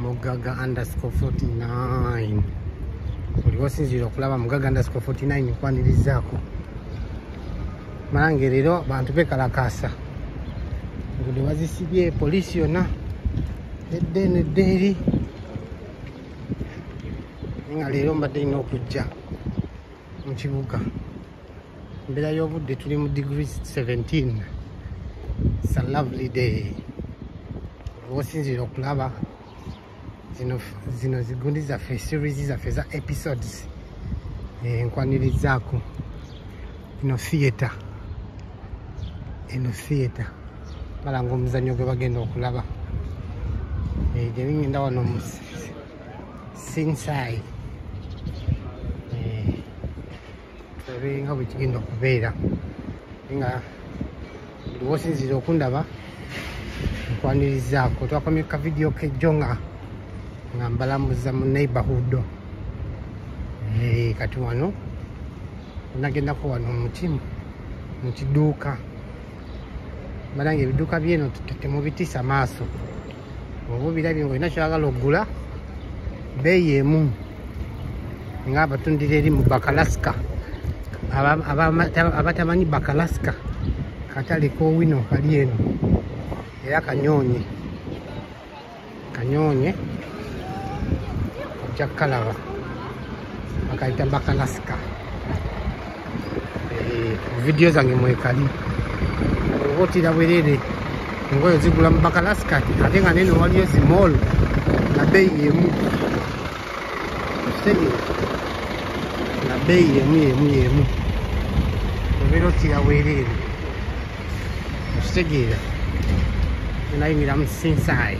Mugaga_49 buli wasinzira okulaba Mugaga_49 nkwanirizaako malange leero abantu bekalakasa ngudi wazisibye poliisi yonna edde neddeeri nga leero mbadde nnina okujja mu kibuga embeera y'obudde tuli mu degrees 17. It's a lovely day. Wasinzira okulaba zino zigundi zaffe series zaffe za episodes nkwanirizaako eno theatre balanga omuzannyo gwe bagenda okulaba gye bingenda wano mu Sinside tulabe nga bwe kigenda okubeera nga buli wosinzira okundaba nkwanirizaako twakomye ka video kejjo nga mbalamuza mu neighborhood kati wano nagendako wano mu kiduuka balanga ebiduuka byeno temubitiisa maaso oba obirabye ngaolina kyagala okugula beeyi emu nga abatundira eri mu Bakalaska abatamanyi Bakalaska katale kowino kali eno era kanyoonye ojja kukalaba bakayita Bakalaska video zange mwekali obotira bwerere engoye zigula mu Bakalaska ate nga neno waliyo zimoolo na beeyi emu na beeyi emu obeera otira bwerere okitegeera nayingira mu Sinside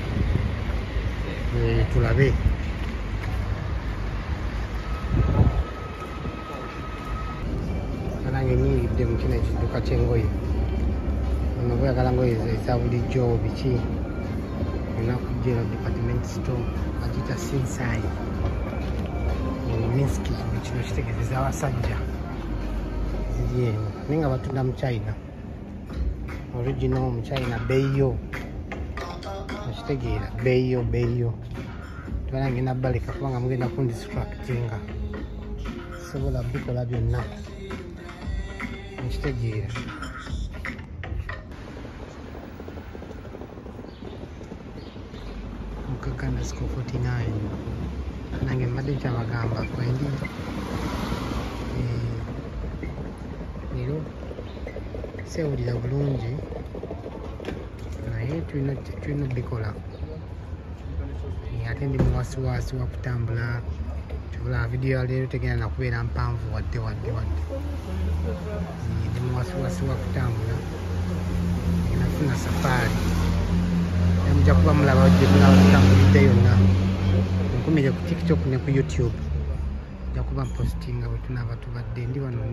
tulabe nange nyingidde mu kino ekiduuka ky'engoye ono bweyagala ngoye eza bulijjo biki olina kujjera department store agita Sinside Minski kino kitegeeza abasajja ziri eno naye nga batunda mu China original mu China beeyo okitegeera beeyo tubala ngenda baleka kubanga mugenda kundistructinga sobola bikola byonna okitegeera Mugaga_49 nange mbadde kyabagamba kwendi leero sewulira bulungi naye tulina bikola ate ndi muwasiwasi wa kutambula tubula video ya leero tegenda nakubeera mpanvu wadde ndi muwasiwasi wa kutambula nafuna safaari mujja kuba mulaba gye munatambulidde yonna nkumire ku TikTok ne ku YouTube nja kuba postinga bwe tunaaba tubadde ndi wano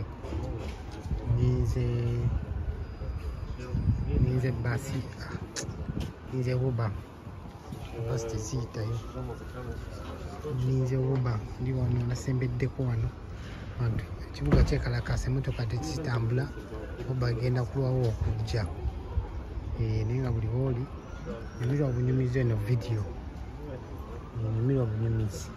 ninze basi ninze Uber basi teziyitayo ninze Uber ndi wano nasembeddeko wano ekibuga kyekalakasa emmotoka tezitambula Uber egenda kulwawo okujja naye nga buli wooli nyumirwa bunyumizi eno video nyumirwa bunyumizi